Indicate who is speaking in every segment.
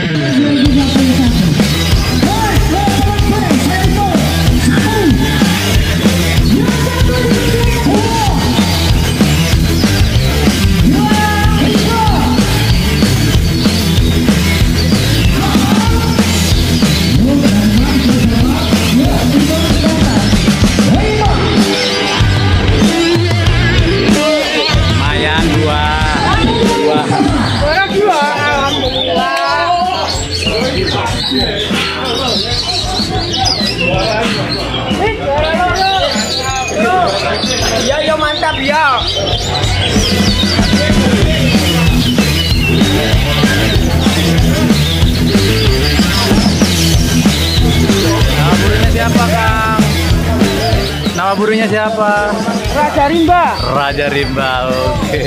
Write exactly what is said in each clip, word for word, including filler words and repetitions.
Speaker 1: Ya, ya mantap ya.
Speaker 2: Nama burungnya siapa, Kang? Nama burungnya siapa?
Speaker 1: Raja Rimba.
Speaker 2: Raja Rimba. Oke.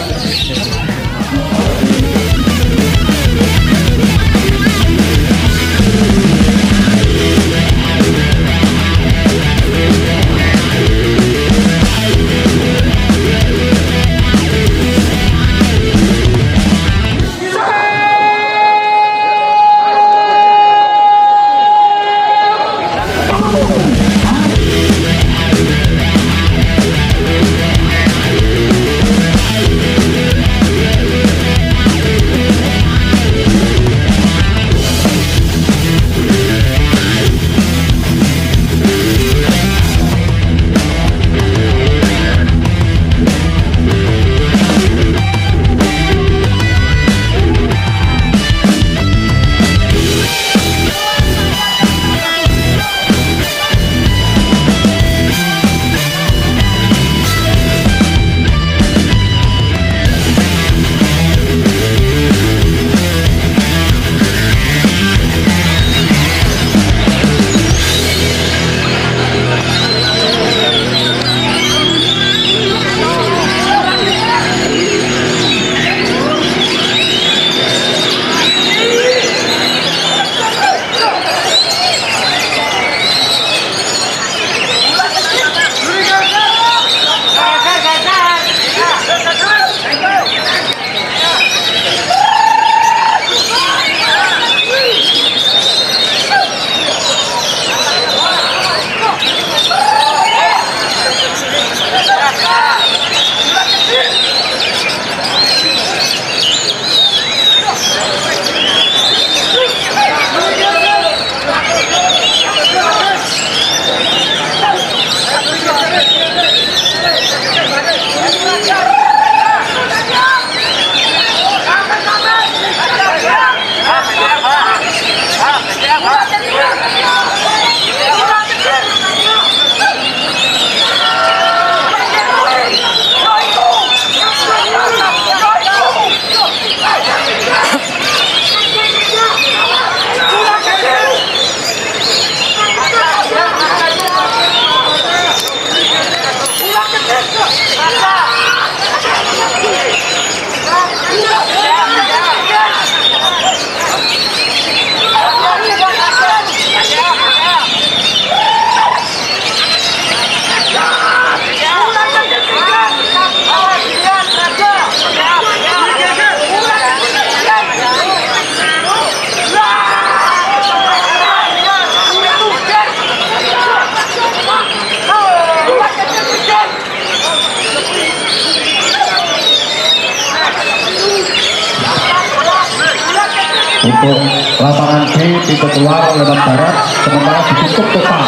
Speaker 3: Untuk lapangan B tipe keluar lewat barat, sementara ditutup total.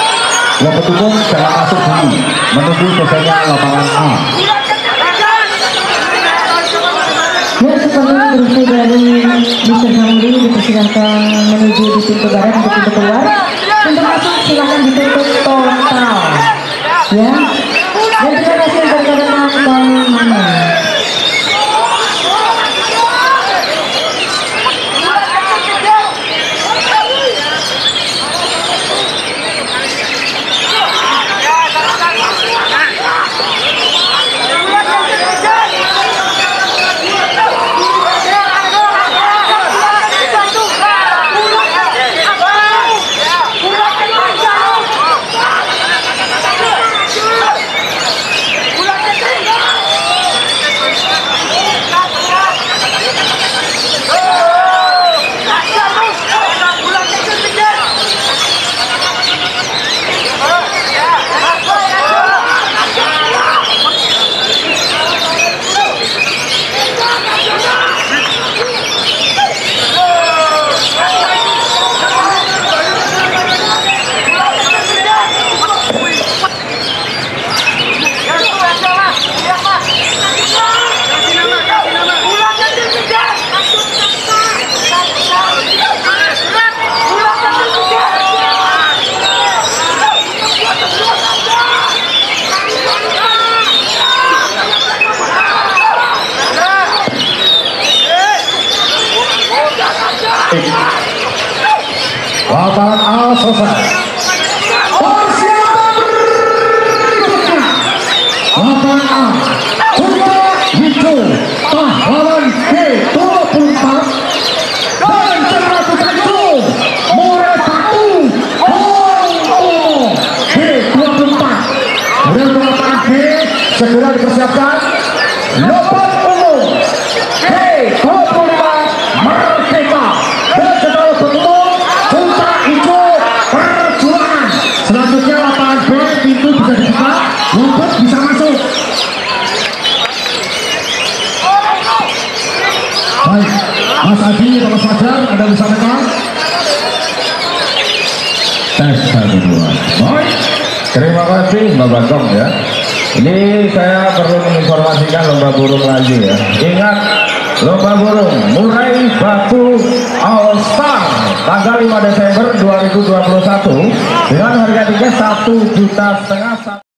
Speaker 3: Wasit umum jangan masuk dulu, menunggu selesainya lapangan A.
Speaker 4: Ya, seperti berusai dari mister Hamdi dipersilakan menuju di pintu barat untuk pintu keluar. Untuk masuk silakan ditutup total. Ya, dan terima kasih kepada Bang Mama.
Speaker 1: Bulan
Speaker 3: Lapangan A selesai. Persiapan berikutnya. Lapangan A Kunta hijau pahlawan K dua puluh empat dan cerah itu Murai Batu Hong K dua puluh empat. Kemudian lapangan B segera dipersiapkan. Lompat umum K dua puluh lima Merdeka dan setelah bertemu Kunta hijau Perjuangan. Selanjutnya lapangan B pintu bisa dibuka, lompat bisa masuk. Baik, Mas Adi, Mas Fajar, Anda bisa menang. Tes satu dua. Baik, terima kasih Mbak Bantong ya. Ini saya perlu menginformasikan lomba burung lagi ya. Ingat, lomba burung Murai Batu All Star tanggal lima Desember dua ribu dua puluh satu dengan harga tiket satu juta setengah.